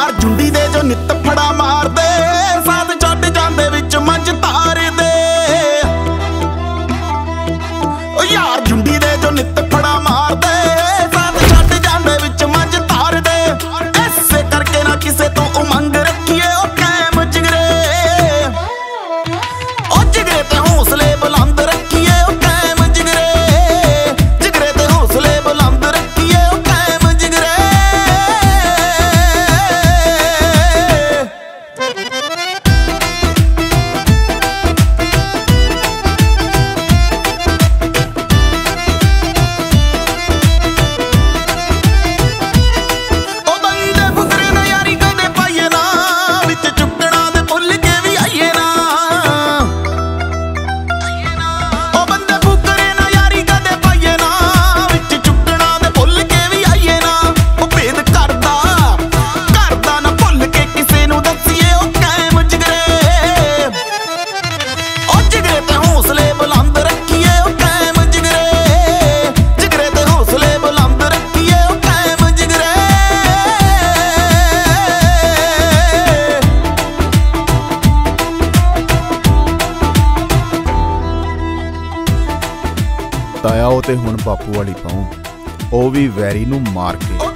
यार झुंडी दे जो नित फड़ा मार दे, साथ छड्ड जांदे विच मंझ तार दे। ओ यार झुंडी दे जो नित फड़ा मार दे, साथ छड्ड जांदे विच मंझ तार दे। ऐसे करके ना किसे तो उमंग रखिए ओ कायम जिगरे, ओ जिगरे ते हौसले बुलंद रखिए ओ कायम जिगरे, जिगरे ते हौसले बुलंद रखिए ओ कायम जिगरे। ਤਾਇਆ ਉਹ ਤੇ ਹੁਣ ਬਾਪੂ ਵਾਲੀ ਪਾਉ, ਉਹ ਵੀ ਵੈਰੀ ਨੂੰ ਮਾਰ ਕੇ।